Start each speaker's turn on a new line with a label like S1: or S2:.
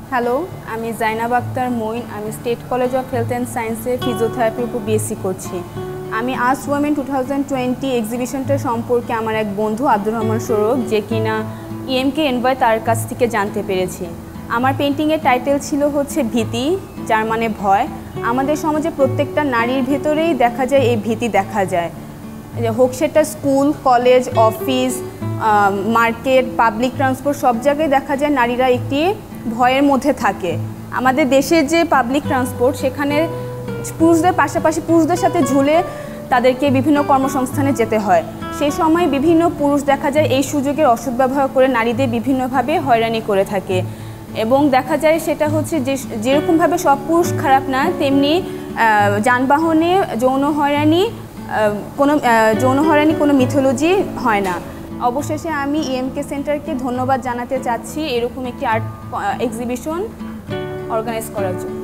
S1: Hello, আমি জাইনাব আক্তার মইন। আমি state college of health and সায়েন্সে ফিজিওথেরাপির উপর বিএসসি করছি। আমি আজ ওমেন 2020 এক্সিবিশনটা সম্পর্কে আমার এক বন্ধু আব্দুর রহমান সৌরভ, যে কিনা EMK এনভয়, তার কাছ থেকে জানতে পেরেছি। আমার পেন্টিংয়ের টাইটেল ছিল হচ্ছে ভীতি, যার মানে ভয়। আমাদের সমাজে প্রত্যেকটা নারীর ভেতরেই দেখা যায়, এই ভীতি দেখা যায়, হোক সেটা school, college, office, market, public transport, সব জায়গায় দেখা যায় নারীরা একটি ভয়ের মধ্যে থাকে। আমাদের দেশের যে পাবলিক ট্রান্সপোর্ট, সেখানে পুরুষদের পাশাপাশি পুরুষদের সাথে ঝুলে তাদেরকে বিভিন্ন কর্মসংস্থানে যেতে হয়। সেই সময় বিভিন্ন পুরুষ দেখা যায় এই সুযোগের অসদ্ব্যবহার করে নারীদের বিভিন্নভাবে হয়রানি করে থাকে। এবং দেখা যায় সেটা হচ্ছে যেরকমভাবে সব পুরুষ খারাপ না, তেমনি যানবাহনে যৌন হয়রানি কোনো মিথোলজি হয় না। অবশেষে আমি EMK সেন্টারকে ধন্যবাদ জানাতে চাচ্ছি এরকম একটি আর্ট এক্সিবিশন অর্গানাইজ করার জন্য।